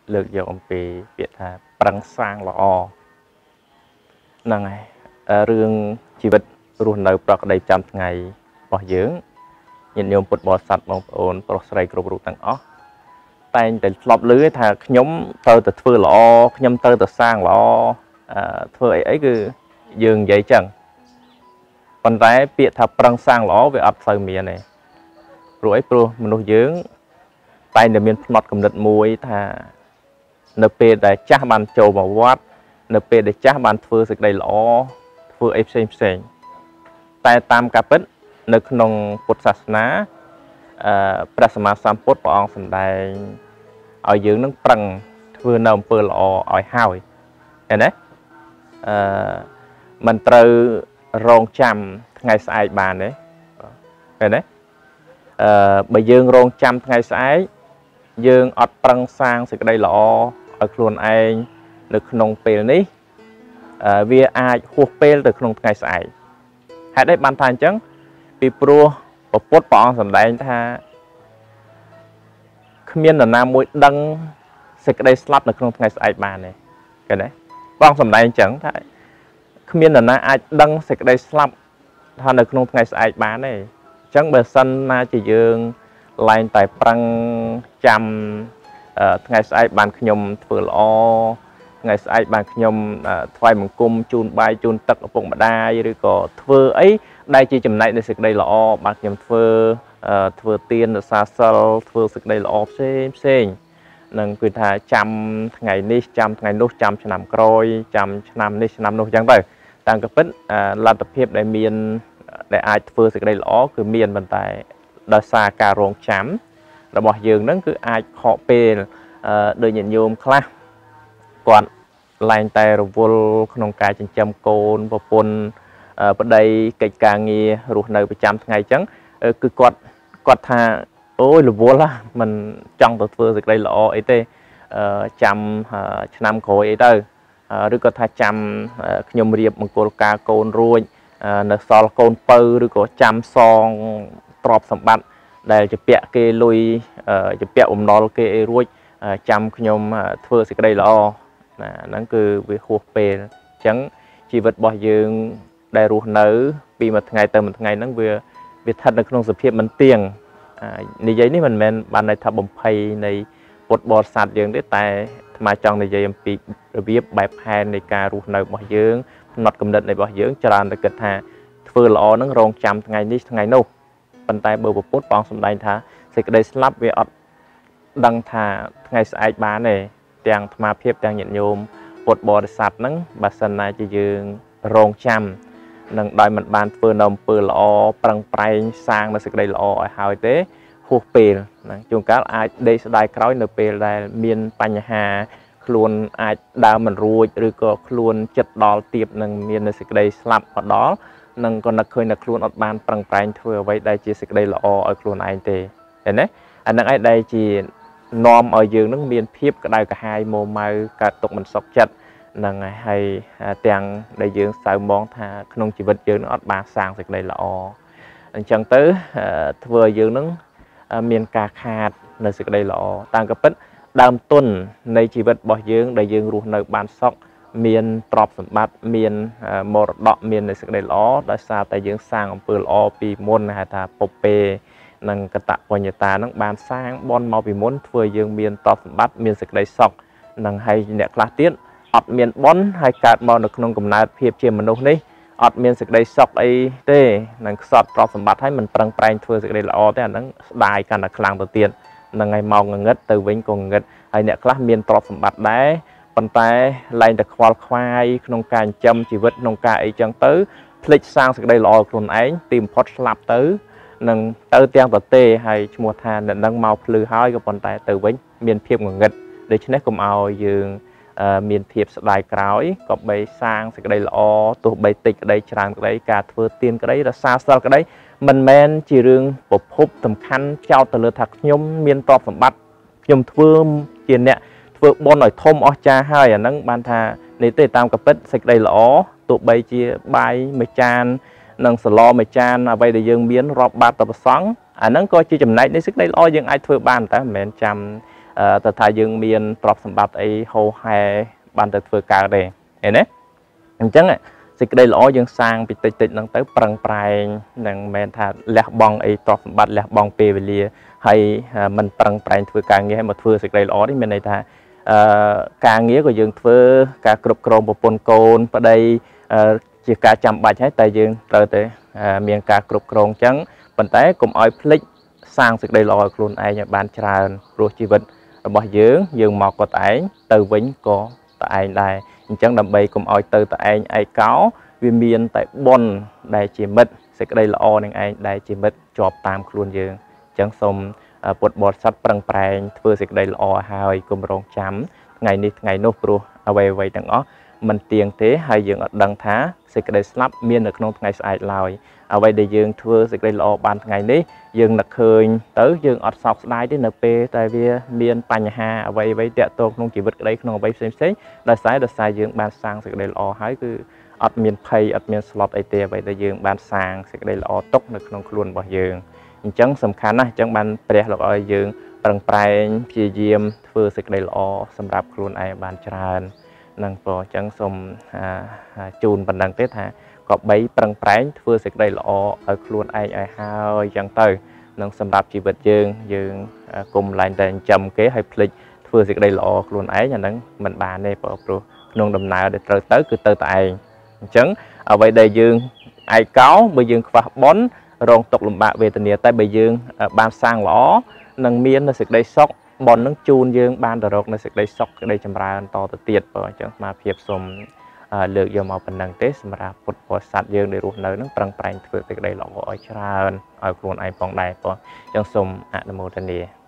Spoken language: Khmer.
លើកយកអំពីពាក្យថាប្រឹងសាងល្អហ្នឹងហើយរឿងជីវិតរស់នៅប្រកបដោយចាំថ្ងៃរបស់យើងញាតិញោមពុទ្ធបរិស័ទបងប្អូនប្រុសស្រីគ្រប់រូបទាំងអស់តែងតែធ្លាប់ឮថាខ្ញុំត្រូវតែធ្វើល្អខ្ញុំត្រូវតែសាងល្អធ្វើអីគឺយើងនិយាយចឹងប៉ុន្តែពាក្យថាប្រឹងសាងល្អវាអត់សូវមានទេព្រោះអីព្រោះមនុស្សយើងតែងតែមានផ្នត់គំនិតមួយថានៅពេលដែលចាស់បានចូលមកវត្តនៅពេលដែលចាស់បានធ្វើសេចក្តីល្អធ្វើអីផ្សេងតែតាមការពិតនៅក្នុងពុទ្ធសាសនាព្រះសម្មាសម្ពុទ្ធព្រះអង្គសម្ដែងឲ្យយើងនឹងប្រឹងធ្វើនៅអំពើល្អឲ្យហើយឃើញទេមិនត្រូវរងចាំថ្ងៃស្អែកបានទេឃើញទេបើយើងរងចាំថ្ងៃស្អែកយើងអត់ប្រឹងសាងសេចក្តីល្អឲ្យខ្លួនឯងនៅក្នុងពេលនេះវាអាចហួសពេលទៅក្នុងថ្ងៃស្អែកហេតុអីបានថាអញ្ចឹងពីព្រោះពុទ្ធព្រះអង្គសម្ដែងថាគ្មាននរណាមួយដឹងសេចក្តីស្លាប់នៅក្នុងថ្ងៃស្អែកបានទេឃើញទេព្រះអង្គសម្ដែងអញ្ចឹងថាគ្មាននរណាអាចដឹងសេចក្តីស្លាប់ថានៅក្នុងថ្ងៃស្អែកបានទេអញ្ចឹងបើសិនណាជាយើងឡើងតែប្រឹងចាំថ្ងៃស្អែកបានខ្ញុំធ្វើល្អថ្ងៃស្អែកបានខ្ញុំថ្វាយបង្គំជូនបាយជូនទឹកឪពុកម្ដាយឬក៏ធ្វើអីដែលជាចំណែកនៃសេចក្តីល្អបាទខ្ញុំធ្វើទានរសាសិលធ្វើសេចក្តីល្អផ្សេងនឹងគឺថាចាំថ្ងៃនេះចាំថ្ងៃនោះចាំឆ្នាំក្រោយចាំឆ្នាំនេះឆ្នាំនោះអញ្ចឹងទៅតាមក៏ពិតលទ្ធភាពដែលមានដែលអាចធ្វើសេចក្តីល្អគឺមានប៉ុន្តែដោយសារការរងចាំរបស់យើងនឹងគឺអាចខកពេលដោយញាតិញោមខ្លះគាត់ឡើងតែរវល់ក្នុងការចិញ្ចឹមកូនប្រពន្ធប្តីកិច្ចការងាររស់នៅប្រចាំថ្ងៃអញ្ចឹងគឺគាត់ថាអូយរវល់មិនចង់ទៅធ្វើសេចក្តីល្អអីទេចាំឆ្នាំក្រោយអីទៅឬក៏ថាចាំខ្ញុំរៀបមង្គលការកូនរួចនៅសល់កូនពៅឬក៏ចាំសងទ្រព្យសម្បត្តិដែលជាពាក់គេលុយជាពាក់បំណុលគេអីរួចចាំខ្ញុំធ្វើសេចក្តីល្អណាហ្នឹងគឺវាហួសពេលអញ្ចឹងជីវិតរបស់យើងដែលរស់នៅពីមួយថ្ងៃទៅមួយថ្ងៃហ្នឹងវាស្ថិតនៅក្នុងសភាពមិនទៀងនិយាយនេះមិនមែនបានន័យថាបំភ័យនៃពុទ្ធបរិស័ទយើងទេតែអាត្មាចង់និយាយអំពីរបៀបបែបផែននៃការរស់នៅរបស់យើងផ្នត់គំនិតនៃរបស់យើងច្រើនតែគិតថាធ្វើល្អហ្នឹងរងចាំថ្ងៃនេះថ្ងៃនោះប៉ុន្តែបើពុទ្ធព្រះអង្គសម្ដែងថាសេចក្តីស្លាប់វាអត់ដឹងថាថ្ងៃស្អែកបានទេទាំងអាត្មាភាពទាំងញាតិញោមពុទ្ធបរិស័ទហ្នឹងបើសិនណាជាយើងរងចាំនឹងដោយមិនបានធ្វើនៅអំពើល្អប្រឹងប្រែងសាងនៅសេចក្តីល្អឲ្យហើយទេហួសពេលណាជួនកាលអាចដេកស្ដាយក្រោយនៅពេលដែលមានបញ្ហាខ្លួនអាចដើរមិនរួចឬក៏ខ្លួនចិត្តដល់ទៀបនឹងមាននៅសេចក្តីស្លាប់មកដល់នឹងក៏នឹកឃើញថាខ្លួនអត់បានប្រឹងប្រែងធ្វើអ្វីដែលជាសេចក្តីល្អឲ្យខ្លួនឯងទេឃើញទេអានឹងឯងដែលជានាំឲ្យយើងនឹងមានភាពក្តៅក្រហាយមួម៉ៅកើតទុកមិនសុខចិត្តនឹងហើយទាំងដែលយើងសៅមងថាក្នុងជីវិតយើងនឹងអត់បានសាងសេចក្តីល្អអញ្ចឹងទៅធ្វើឲ្យយើងនឹងមានការខាតនៅសេចក្តីល្អតាមក៏ពិតដើមទុននៃជីវិតរបស់យើងដែលយើងរស់នៅបានសុខមានទ្រព្យសម្បត្តិមានមរតកមានសេចក្តីល្អដោយសារតែយើងសាងអំពើល្អពីមុនហៅថាពុពេនិងកតបញ្ញតានឹងបានសាងបន់មកពីមុនធ្វើយើងមានទ្រព្យសម្បត្តិមានសេចក្តីសុខនឹងហើយអ្នកខ្លះទៀតអត់មានបន់ហើយកើតមកនៅក្នុងកំណើតភាពជាមនុស្សនេះអត់មានសេចក្តីសុខអីទេនឹងខ្សត់ទ្រព្យសម្បត្តិហើយមិនប្រឹងប្រែងធ្វើសេចក្តីល្អទេអាហ្នឹងស្ដាយកាន់តែខ្លាំងទៅទៀតនឹងហើយមកងងឹតទៅវិញក៏ងងឹតហើយអ្នកខ្លះមានទ្រព្យសម្បត្តិដែរប៉ុន្តែឡើងតែខ្វល់ខ្វាយក្នុងការចិញ្ចឹមជីវិតក្នុងការអីចឹងទៅភ្លេចសាងសេចក្តីល្អខ្លួនឯងទីបំផុតស្លាប់ទៅនឹងទៅទាំងប្រទេសហើយឈ្មោះថាអ្នកនឹងមកភ្លឺហើយក៏ប៉ុន្តែទៅវិញមានភាពងងឹតដូច្នេះកុំឲ្យយើងមានភាពស្ដាយក្រោយក៏បីសាងសេចក្តីល្អទោះបីតិចក្តីច្រើនក្តីការធ្វើទានក្តីរសាសិលក្តីមិនមែនជារឿងប្រភពសំខាន់ចោទទៅលើថាខ្ញុំមានទ្រព្យសម្បត្តិខ្ញុំធ្វើជាអ្នកធ្វើបុណ្យឲ្យធំអស្ចារ្យហើយអាហ្នឹងបានថានេះទេតាមកាពិតសេចក្តីល្អទោះបីជាបាយមួយចាននិងសឡមួយចានអ្វីដែលយើងមានរាប់បាតទៅប្រសង់អាហ្នឹងក៏ជាចំណែកនៃសេចក្តីល្អយើងអាចធ្វើបានតែមិនមែនចាំទៅថាយើងមានទ្រព្យសម្បត្តិអីហូរហែបានទៅធ្វើការទេឃើញទេអញ្ចឹងសេចក្តីល្អយើងសាងពីតិចហ្នឹងទៅប្រឹងប្រែងនឹងមិនមែនថាលះបង់អីទ្រព្យសម្បត្តិលះបង់ពេលវេលាហើយមិនប្រឹងប្រែងធ្វើការងារឲ្យមកធ្វើសេចក្តីល្អនេះមានន័យថាការងារក៏យើងធ្វើការគ្រប់គ្រងប្រពន្ធកូនប្តីជាការចាំបាច់ហើយតែយើងត្រូវតែមានការគ្រប់គ្រងអញ្ចឹងប៉ុន្តែកុំឲ្យភ្លេចសាងសេចក្តីល្អឲ្យខ្លួនឯងឲ្យបានច្រើនព្រោះជីវិតរបស់យើងមកក៏តែឯងទៅវិញក៏តែឯងដែរអញ្ចឹងដើម្បីកុំឲ្យទៅតែឯងឯកោវាមានតែបុណ្យដែលជាមិត្តសេចក្តីល្អនឹងឯងដែលជាមិត្តជាប់តាមខ្លួនយើងអញ្ចឹងសូមពុទ្ធបរិស័ទប្រឹងប្រែងធ្វើសេចក្តីល្អហើយកុំរងចាំថ្ងៃនេះថ្ងៃនោះព្រោះអ្វីទាំងអស់មិនទៀងទេហើយយើងអត់ដឹងថាសេចក្តីស្លាប់មាននៅក្នុងថ្ងៃស្អែកឡើយអ្វីដែលយើងធ្វើសេចក្តីល្អបានថ្ងៃនេះយើងនឹកឃើញទៅយើងអត់សោកស្ដាយទេនៅពេលតែវាមានបញ្ហាអ្វីតាក់ទងក្នុងជីវិតក្តីក្នុងអ្វីផ្សេងដោយសារយើងបានសាងសេចក្តីល្អហើយគឺអត់មានភ័យអត់មានស្លុតអីទេអ្វីដែលយើងបានសាងសេចក្តីល្អទុកនៅក្នុងខ្លួនរបស់យើងអញ្ចឹងសំខាន់ណាស់អញ្ចឹងបានព្រះលោកឲ្យយើងប្រឹងប្រែងព្យាយាមធ្វើសេចក្តីល្អសម្រាប់ខ្លួនឯងបានច្រើននឹងព្រោះអញ្ចឹងសូមជូនប៉ុណ្ណឹងទេថាក៏បីប្រឹងប្រែងធ្វើសេចក្តីល្អឲ្យខ្លួនឯងឲ្យហើយអញ្ចឹងទៅនឹងសម្រាប់ជីវិតយើងគុំឡើងតែចិញ្ចឹមគេឲ្យភ្លេចធ្វើសេចក្តីល្អខ្លួនឯងអាហ្នឹងមិនបានទេព្រោះក្នុងដំណើរដែលត្រូវទៅគឺទៅតែឯងអញ្ចឹងអ្វីដែលយើងឯកោបើយើងខ្វះបុណ្យរងទុក្ខលំបាកវេទនាតែបើយើងបានសាងល្អនឹងមានសេចក្តីសុខបុណ្យនឹងជូនយើងបានទៅរកនៅសេចក្តីសុខសេចក្តីចម្រើនតទៅទៀតបើអញ្ចឹងស្មារតីសូមលើកយកមកប៉ុណ្ណឹងទេសម្រាប់ពុទ្ធបរិស័ទយើងដែលរស់នៅនឹងប្រឹងប្រែងធ្វើសេចក្តីល្អឲ្យច្រើនឲ្យខ្លួនឯងផងដែរបងអញ្ចឹងសូមអនុមោទនា